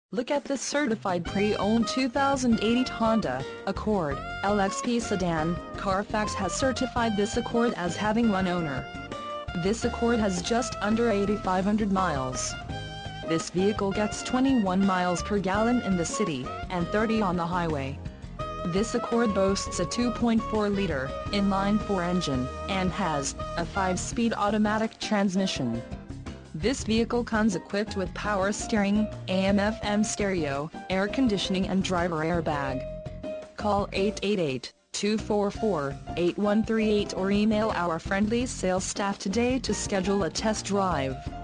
Look at this certified pre-owned 2008 Honda Accord LXP sedan. Carfax has certified this Accord as having one owner. This Accord has just under 8,500 miles. This vehicle gets 21 miles per gallon in the city, and 30 on the highway. This Accord boasts a 2.4-liter inline-4 engine, and has a 5-speed automatic transmission. This vehicle comes equipped with power steering, AM/FM stereo, air conditioning and driver airbag. Call 888-244-8138 or email our friendly sales staff today to schedule a test drive.